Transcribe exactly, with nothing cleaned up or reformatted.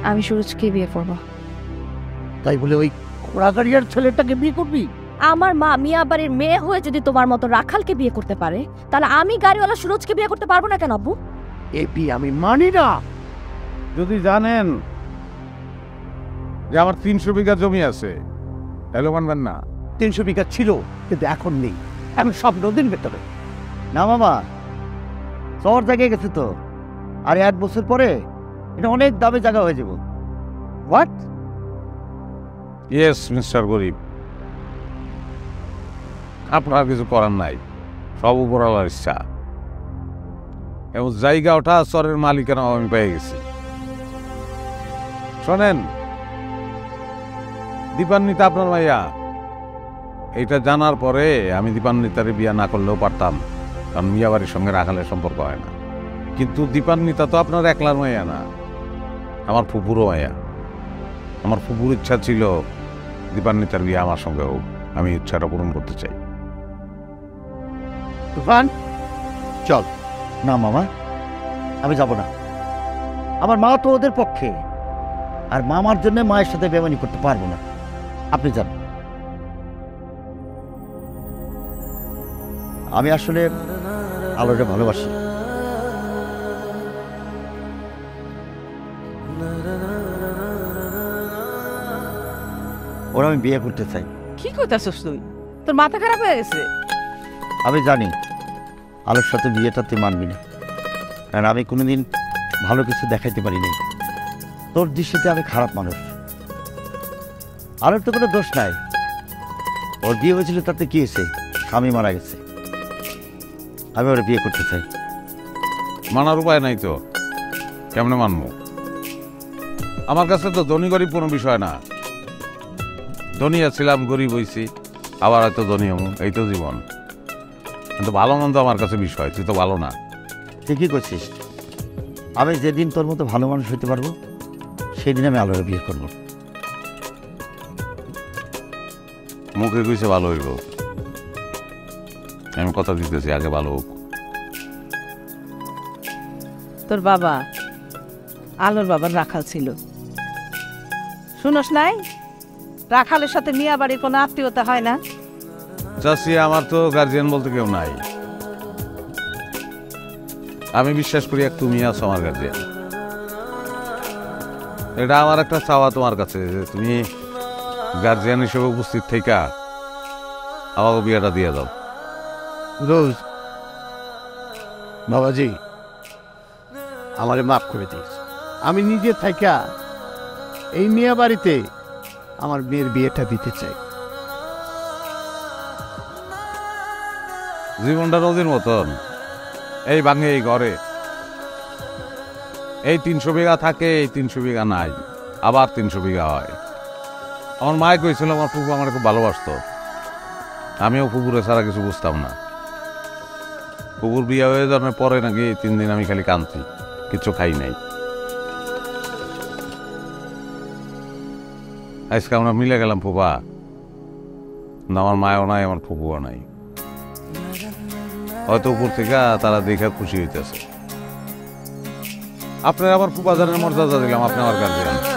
আমি সুরজকে বিয়ে করব। তাই বলে ওই খোড়াগাড়িয়ার ছেলেটাকে বিয়ে করবি? আমার মা মিয়া বাড়ির মেয়ে হয়ে যদি তোমার মতো রাখালকে বিয়ে করতে পারে, তাহলে আমি গাড়িওয়ালা সুরজকে বিয়ে করতে পারবো না কেন আব্বু? এ বিয়ে আমি মানি না। যদি জানেন যে আমার তিনশো বিঘা জমি আছে তাহলে মানবেন না? তিনশো বিঘা ছিল, কিন্তু এখন নেই, এখন সব নদীর ভেতরে। না মামা, শহর জায়গায় গেছে তো, আর এক বছর পরে এটা অনেক দামে জায়গা হয়ে যাব। হোয়াট? ইয়েস মিস্টার গরিব, আপনার কিছু করার নাই, সব উপরওয়ালার ইচ্ছা। এবং জায়গা ওঠা চরের মালিকানা আমি পেয়ে গেছি। শোনেন, দীপান্বিতা আপনার মাইয়া, এইটা জানার পরে আমি দীপান্বিতারে বিয়া না করলেও পারতাম, কারণ মিয়া বাড়ির সঙ্গে রাখালের সম্পর্ক হয় না। কিন্তু দীপান্বিতা তো আপনার একলার মাইয়া না, আমার ফুপুরও মাইয়া। আমার ফুপুর ইচ্ছা ছিল দীপান্বিতার বিয়ে আমার সঙ্গে হোক, আমি ইচ্ছাটা পূরণ করতে চাই। তুফান চল। না মামা, আমি যাব না। আমার মা তো ওদের পক্ষে, আর মামার জন্য মায়ের সাথে বেমানি করতে পারবো না। আপনি যান। আমি আসলে আলোটা ভালোবাসি। ওরা আমি বিয়ে করতে চাই। কি কইতাছস তুই? তোর মাথা খারাপ হয়ে গেছে? আমি জানি আলোর সাথে বিয়েটা তুই মানবি না, কারণ আমি কোনোদিন ভালো কিছু দেখাইতে পারি নাই। তোর দৃষ্টিতে আমি খারাপ মানুষ। আলোর তো কোনো দোষ নাই, ওর বিয়ে হয়েছিল তাতে কি হয়েছে? স্বামী মারা গেছে। আমি ওরা বিয়ে করতে চাই। মানার উপায় নাই তো, কেমনে মানবো? আমার কাছে তো ধনী গরিব কোনো বিষয় না। ধনী ছিলাম, গরিব হয়েছি, আবার হয়তো ধনী হবো, এই তো জীবন। কিন্তু ভালো মন্দ আমার কাছে বিষয়, তুই তো ভালো না। ঠিকই করছিস। আমি যেদিন তোর মতো ভালো মানুষ হইতে পারবো, সেদিন আমি আলোরে বিয়ে করব। মুখে কইছে ভালো হইব, আমি কথা দিতেছি আগে ভালো হোক। তোর বাবা আলোর বাবার রাখাল ছিল, শুনোস নাই? রাখালের সাথে মিয়া বাড়ির কোনো আত্মীয়তা হয় না। চাষি, আমার তো গার্জিয়ান বলতে কেউ নাই। আমি বিশ্বাস করি এক তুমি আছো আমার গার্জিয়ান। এটা আমার একটা চাওয়া তোমার কাছে, যে তুমি গার্জিয়ান হিসেবে উপস্থিত থেকে আমাকে বিয়েটা দিয়ে দাও। রোজ বাবাজি, আমারে মাফ করে দিস। আমি নিজে থাইকা এই মিয়া বাড়িতে আমার মেয়ের বিয়েটা দিতে চাই। জীবনটা নদীর মতন, এই ভাঙে এই ঘরে, এই তিনশো বিঘা থাকে, এই তিনশো বিঘা নাই, আবার তিনশো বিঘা হয়। আমার মায়ে কইছিল আমার ফুপু আমার খুব ভালোবাসতো, আমিও ফুপুরে ছাড়া কিছু বুঝতাম না। ফুপুর বিয়ে হয়ে যাওয়ার পরে নাকি তিন দিন আমি খালি কাঁদছি, কিছু খাই নাই। আজকে আমরা মিলে গেলাম ফুপা, আমার মায়ও নাই, আমার ফুপুও নাই। হয়তো উপর থেকে তারা দেখে খুশি হইতেছে। আপনার আমার ফুপা জানের মর্যাদা দিলাম, আপনি আমার গার্জিয়ান।